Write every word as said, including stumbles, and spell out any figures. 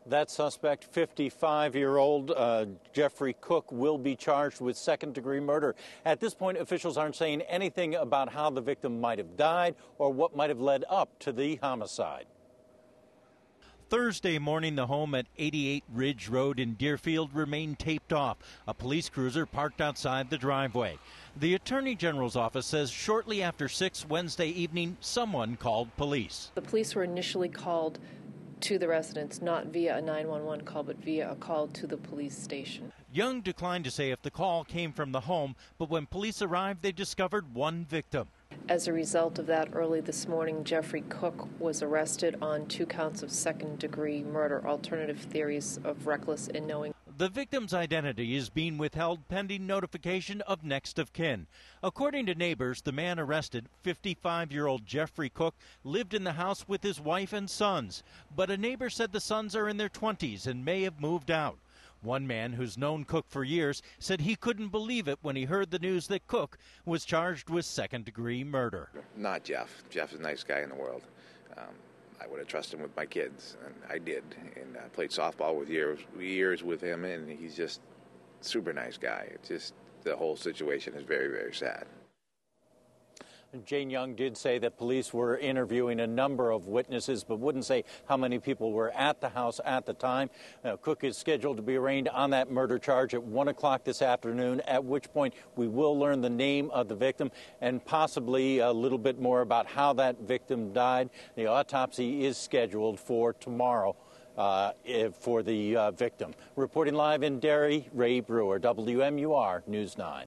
That suspect, fifty-five-year-old uh, Jeffrey Cook, will be charged with second-degree murder. At this point, officials aren't saying anything about how the victim might have died or what might have led up to the homicide. Thursday morning, the home at eighty-eight Ridge Road in Deerfield remained taped off. A police cruiser parked outside the driveway. The Attorney General's office says shortly after six Wednesday evening, someone called police. The police were initially called to the residence, not via a nine one one call, but via a call to the police station. Young declined to say if the call came from the home, but when police arrived, they discovered one victim. As a result of that, early this morning, Jeffrey Cook was arrested on two counts of second-degree murder, alternative theories of reckless and knowing. The victim's identity is being withheld pending notification of next of kin. According to neighbors, the man arrested, fifty-five-year-old Jeffrey Cook, lived in the house with his wife and sons. But a neighbor said the sons are in their twenties and may have moved out. One man who's known Cook for years said he couldn't believe it when he heard the news that Cook was charged with second-degree murder. Not Jeff. Jeff is the nicest guy in the world. Um, I would have trusted him with my kids, and I did. And I played softball with years, years with him, and he's just a super nice guy. It's just the whole situation is very, very sad. Jane Young did say that police were interviewing a number of witnesses, but wouldn't say how many people were at the house at the time. Uh, Cook is scheduled to be arraigned on that murder charge at one o'clock this afternoon, at which point we will learn the name of the victim and possibly a little bit more about how that victim died. The autopsy is scheduled for tomorrow uh, for the uh, victim. Reporting live in Derry, Ray Brewer, W M U R News nine.